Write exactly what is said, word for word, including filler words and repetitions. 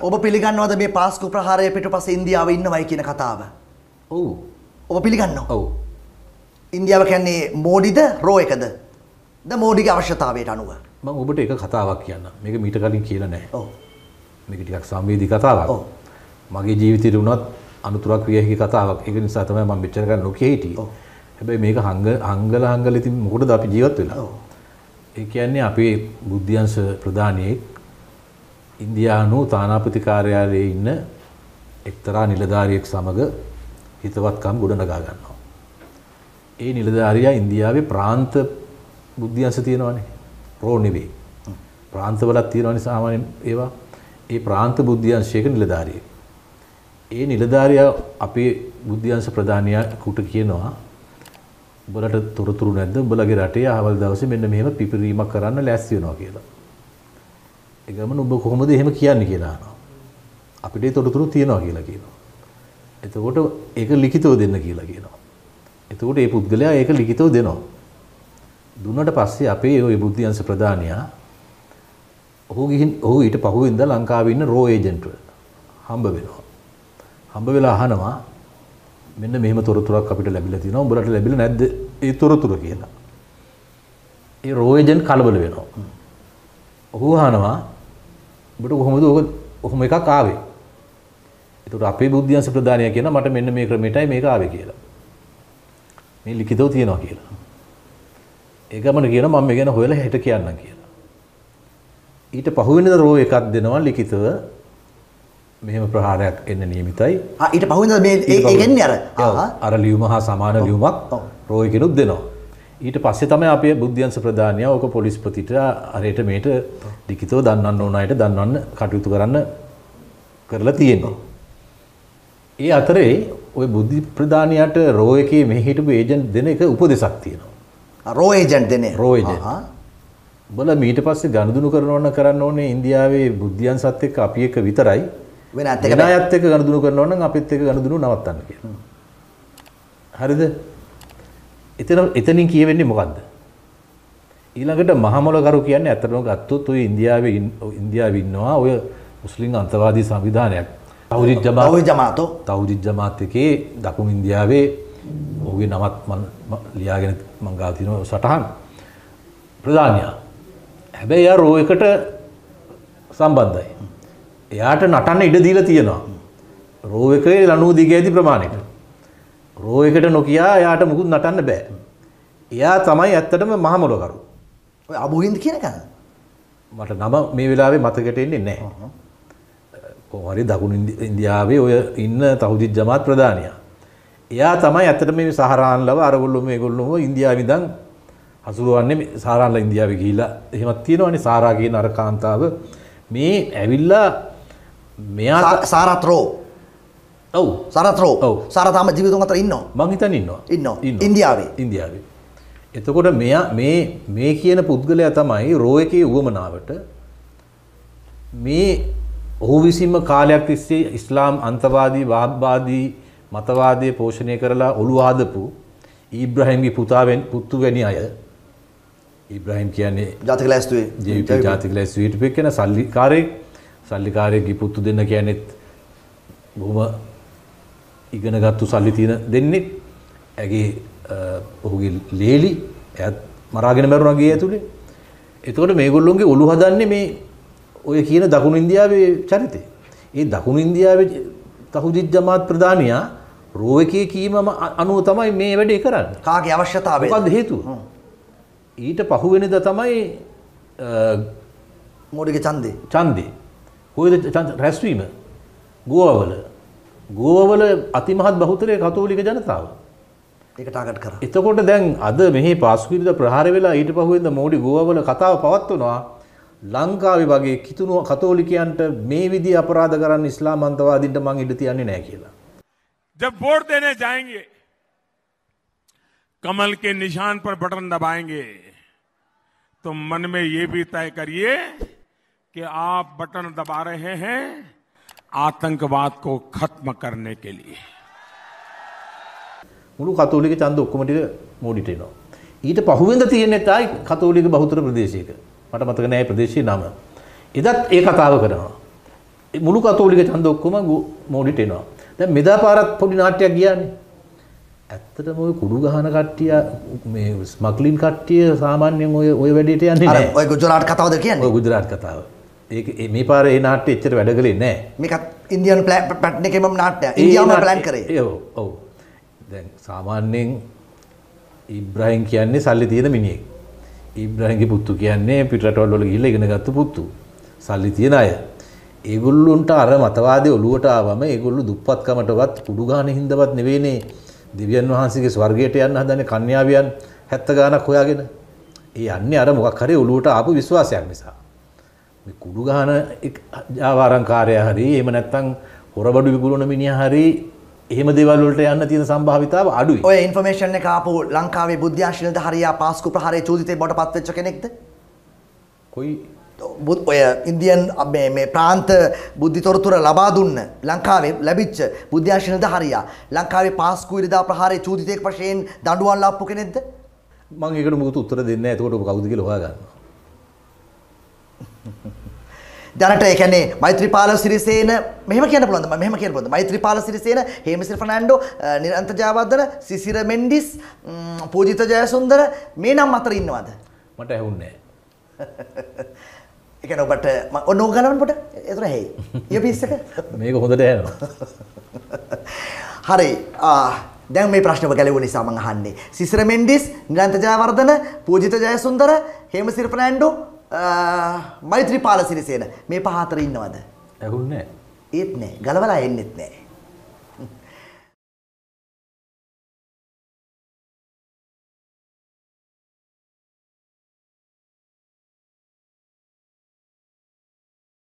ඔබ පිළිගන්නවද මේ පාස්කු ප්‍රහාරය පිටුපස්සේ ඉන්දියාව ඉන්නවයි කියන කතාව? ඔව්. ඔබ පිළිගන්නවද? ඔව්. ඉන්දියාව කියන්නේ මෝඩිද රෝ එකද? ද මෝඩිගේ අවශ්‍යතාවයට අනුව. මම ඔබට එක කතාවක් කියන්නම්. මේක මීට කලින් කියලා නැහැ. ඔව්. මේක ටිකක් සංවේදී කතාවක්. ඔව්. මගේ ජීවිතේට වුණත් අනුතරක් විය හැකි කතාවක්. ඒක නිසා තමයි මම මෙච්චර ගන්න නොකිය හිටියේ. ඔව්. හැබැයි මේක හංග හංගල හංගල ඉතින් මොකටද අපි ජීවත් වෙලා? ඔව්. ඒ කියන්නේ අපේ බුද්ධ්‍යංශ ප්‍රධානියෙක් ඉන්දියානු තානාපති කාර්යාලයේ ඉන්න එක්තරා නිලධාරියෙක් සමග හිතවත්කම් ගොඩනගා ගන්නවා. ඒ නිලධාරියා ඉන්දියාවේ ප්‍රාන්ත බුද්ධ්‍යංශ තියෙනවානේ. රෝ නෙවෙයි. ප්‍රාන්තවලක් තියෙනවානේ සාමාන්‍යයෙන් ඒවා. ඒ ප්‍රාන්ත බුද්ධ්‍යංශයක නිලධාරියෙක්. ඒ නිලධාරියා අපේ බුද්ධ්‍යංශ ප්‍රධානියාට කියනවා උඹලට තොරතුරු නැද්ද? උඹලගේ රටේ ආවල් දවසේ මෙන්න මෙහෙම පිපිරීමක් කරන්න ලෑස්ති වෙනවා කියලා. ඒ ගමන ඔබ කොහොමද එහෙම කියන්නේ කියලා අහනවා. අපිට ඒ තොරතුරු තියනවා කියලා කියනවා. එතකොට ඒක ලිඛිතව දෙන්න කියලා කියනවා. එතකොට ඒ පුද්ගලයා ඒක ලිඛිතව දෙනවා. දුන්නට පස්සේ අපේ ওই බුද්ධ්‍යංශ ප්‍රධානියා ඔහු ගිහින් ඔහු ඊට පහුවෙන්ද ලංකාවේ ඉන්න රෝ ඒජන්ට්ව හම්බ වෙනවා. හම්බ වෙලා අහනවා මෙන්න මෙහෙම තොරතුරක් අපිට ලැබිලා තියෙනවා. උඹලට ලැබිලා නැද්ද ඒ තොරතුරු කියලා. ඒ රෝ ඒජන්ට් කලබල වෙනවා. ඔහු අහනවා උඹට කොහොමද ඔක ඔහොම එකක් ආවේ? ඒකට අපේ බුද්ධ්‍යංශ ප්‍රධානියා කියනවා මට මෙන්න මේ ක්‍රමයටයි මේක ආවේ කියලා. මේ ලිඛිතව තියෙනවා කියලා. ඒ ගමන කියනවා මම මේ ගැන හොයලා හෙට කියන්නම් කියලා. ඊට පහුවෙනිද රෝ එකක් දෙනවා ලිඛිතව මෙහෙම ප්‍රහාරයක් එන්න නියමිතයි. ආ ඊට පහුවෙන්ද මේ ඒ කියන්නේ අර අර ලියුම හා සමාන ලියුමක් රෝ එකෙනුත් දෙනවා. ඊට පස්සේ තමයි අපේ බුද්ධ්‍යංශ ප්‍රධානියා ඕක පොලිස්පතිට අරයට මේට ලිඛිතව දන්වන්න ඕන අයට දන්වන්න කටයුතු කරන්න කරලා තියෙනවා. ඒ අතරේ ওই බුද්ධි ප්‍රධානියාට රෝ එකේ මෙහි හිටපු ඒජන්ට් දෙන එක උපදේශක් තියෙනවා. රෝ ඒජන්ට් දෙනේ. රෝ ඒජන්ට්. බල ඊට පස්සේ ගනුදෙනු කරනවන්න කරන්න ඕනේ ඉන්දියාවේ බුද්ධ්‍යංශත් එක්ක අපි එක විතරයි. වෙන අත් එක වෙන අයත් එක්ක ගනුදෙනු කරනවා නම් අපිත් එක්ක ගනුදෙනු නවත්තන්න කියලා. හරිද? එතන එතනින් කියවෙන්නේ මොකද්ද? ඊළඟට මහමොලකරු කියන්නේ ඇත්තටම ගත්තොත් ඔය ඉන්දියාවේ ඉන්දියාවේ ඉන්නවා ඔය මුස්ලිම් අන්තවාදී සංවිධානයක්. තෞහිද් ජමාත් තෞහිද් ජමාත් තෞහිද් ජමාත් එකේ දකුණු ඉන්දියාවේ ඔහුගේ නමත් මම ලියාගෙන මං ගාව තියෙනවා සටහන් ප්‍රධානියා. හැබැයි යා රෝ එකට සම්බන්ධයි. එයාට නටන්න ඉඩ දීලා තියෙනවා. රෝ එකේ ලණුව දිගෑදි ප්‍රමාණයට. රෝ එකට නොකිය එයාට මුකුත් නටන්න බෑ. එයා තමයි ඇත්තටම මහමොලකරු. ඔය අබුහින්ද කියන එක? මට නම මේ වෙලාවේ මතකයට එන්නේ නැහැ. කොහොම හරි දකුණු ඉන්දියාවේ ඔය ඉන්න තෞහිද් ජමාත් ප්‍රධානියා. එයා තමයි ඇත්තටම මේ සහරාන්ලව අරගොල්ලෝ මේගොල්ලෝ ඉන්දියාවේ ඉඳන් හසුරුවන්නේ සහරාන්ලා ඉන්දියාවේ ගිහිලා එහෙමත් තියෙනවනේ සාරා කියන අර කාන්තාව මේ ඇවිල්ලා මෙයා සාරත්‍රෝ ඔව් සාරත්‍රෝ ඔව් සාරා තාම ජීවිතුන් අතර ඉන්නවා මං හිතන්නේ ඉන්නවා ඉන්නවා ඉන්දියාවේ ඉන්දියාවේ එතකොට මෙයා මේ මේ කියන පුද්ගලයා තමයි රෝ එකේ උවමනාවට මේ ඔහු විසින්ම කාලයක් තිස්සේ ඉස්ලාම් අන්තවාදී වාදවාදී මතවාදයේ පෝෂණය කරලා ඔළුව හදපු ඊබ්‍රාහීම්ගේ පුතාවෙන් පුතු වැනි අය ඉබ්‍රාහීම් කියන්නේ ජාතික ලැස්තුවේ ජීවිත ජාතික ලැස්තුවේ හිටපු කෙනා සල්ලිකාරයෙක් සල්ලිකාරයෙක්ගේ පුතු දෙන්න කියන්නේත් බොහොම ඉගෙනගත්තු සල්ලි තියෙන දෙන්නේ ඇගේ ඔහුගේ ලේලි එයත් මරාගෙන මරුණා ගේ ඇතුලේ. එතකොට මේගොල්ලොන්ගේ ඔළු හදන්නේ මේ ඔය කියන දකුණු ඉන්දියාවේ චරිතය. ඒ දකුණු ඉන්දියාවේ තහුදිත් ජමාත් ප්‍රධානියා රෝ එකේ කීමම අනුව තමයි මේ වැඩේ කරන්නේ. කාගේ අවශ්‍යතාවය? මොකක්ද හේතුව? ඊට පහුවෙනිදා තමයි මොඩිගේ ඡන්දේ. ඡන්දේ. කොයිද රැස්වීම? ගෝවවල. ගෝවවල අතිමහත් බහුතරය කතෝලික ජනතාව. ඒක ටාගට් කරා. එතකොට දැන් අද මෙහි පාස්කුවිද ප්‍රහාර වෙලා ඊට පහුවෙන්ද මෝඩි ගෝවවල කතාව පවත්වනවා. ලංකාවේ වගේ කිතුණු කතෝලිකයන්ට මේ විදිහ අපරාධ කරන්න ඉස්ලාම් අන්තවාදීන්ට මං ඉඩ තියන්නේ නැහැ කියලා. जब वोट देने जाएंगे कमल के निशान पर बटन दबाएंगे तो मन में ये भी तय करिए कि आप बटन दबा रहे हैं आतंकवाद को खत्म करने के लिए. මුළු කතෝලික ඡන්ද ඔක්කොම ටික මෝඩිට එනවා. ඊට පහුවෙන්ද තියෙන්නේ තායි කතෝලික බහුතර ප්‍රදේශයක. මට මතක නැහැ ප්‍රදේශයේ නම. එදත් ඒ කතාව කරනවා. මුළු කතෝලික ඡන්ද ඔක්කොම මෝඩිට එනවා. දැන් මෙදා පාරත් පොඩි නාට්‍යයක් ගියානේ. ඇත්තටම ඔය කුඩු ගහන කට්ටිය මේ ස්මග්ලින් කට්ටිය සාමාන්‍යයෙන් ඔය ඔය වැඩේට යන්නේ නැහැ. අර ඔය ගුජරාට් කතාවද කියන්නේ? ඔය ගුජරාට් කතාව. ඒක මේ පාර ඒ නාට්‍ය එච්චර වැඩ කළේ නැහැ. මේකත් ඉන්දියානු පැටර්න් එකේම නාට්‍යයක්. ඉන්දියාවම ප්ලෑන් කරේ. ඔව් ඔව්. දැන් සාමාන්‍යයෙන් ඉබ්‍රාහිම් කියන්නේ සල්ලි තියෙන මිනිහෙක්. ඉබ්‍රාහිම්ගේ පුතු කියන්නේ පිටරටවල වල ගිහිල්ලා ඉගෙන ගත්ත පුතු. සල්ලි තියෙන අය. ඒගොල්ලොන්ට අර මතවාදී ඔලුවට ආවම ඒගොල්ලෝ දුප්පත්කමටවත් කුඩු ගහන හින්දාවත් නෙවෙයිනේ දෙවියන් වහන්සේගේ ස්වර්ගයට යන්න හදන්නේ කන්‍යාවියන් හැත්තෑ ගානක් හොයාගෙන. ඒ යන්නේ අර මොකක් හරි ඔලුවට ආපු විශ්වාසයක් නිසා. මේ කුඩු ගහන ජාවාරංකාරය හරි එහෙම නැත්නම් හොරබඩු විකුණන මිනිහා හරි එහෙම දේවල් වලට යන්න තියෙන සම්භාවිතාව අඩුයි. ඔය ඉන්ෆර්මේෂන් එක ආපු ලංකාවේ බුද්ධාංශ නිලධාරියා පාස්කු ප්‍රහාරයේ චෝදිතේ බවට පත් වෙච්ච කෙනෙක්ද? කොයි ඔය ඉන්දියන් මේ මේ ප්‍රාන්ත බුද්ධි තොරතුර ලබා දුන්න ලංකාවේ ලැබිච්ච බුද්ධාංශ නිලධාරියා ලංකාවේ පාස්කු ඉරිදා ප්‍රහාරයේ චෝදිතයෙක් වශයෙන් දඬුවම් ලබපු කෙනෙක්ද? මම ඒකට මොකද උත්තර දෙන්නේ නැහැ. එතකොට ඔබ කවුද කියලා හොයාගන්න. දැනට ඒ කියන්නේ මෛත්‍රීපාල සිරිසේන මෙහෙම කියන්න පුළුවන්ද? මම මෙහෙම කියන්න පුළුවන්ද? මෛත්‍රීපාල සිරිසේන, හේමසිරි ෆර්නෑන්ඩෝ, නිරන්ත ජයවර්ධන, සිසිර මෙන්ඩිස්, පූජිත ජයසුන්දර මේ නම් අතර ඉන්නවද? මට ඇහුන්නේ නැහැ. ඒ කියන්නේ ඔබට ඔන්න ඕක ගලවන්න පොඩ. ඒතර හැයි. ඉයර්පීස් එක. මේක හොඳට ඇහෙනවා. හරි. ආ දැන් මේ ප්‍රශ්න ඔබ ගැලවුව නිසා මම අහන්නේ. සිසිර මෙන්ඩිස්, නිරන්ත ජයවර්ධන, පූජිත ජයසුන්දර, හේමසිරි ෆර්නෑන්ඩෝ, මෛත්‍රීපාල සිරිසේන මේ පහ අතර ඉන්නවද? ඇහුන්නේ නැහැ. ඒත් නෑ. ගලවලා එන්නෙත් නෑ.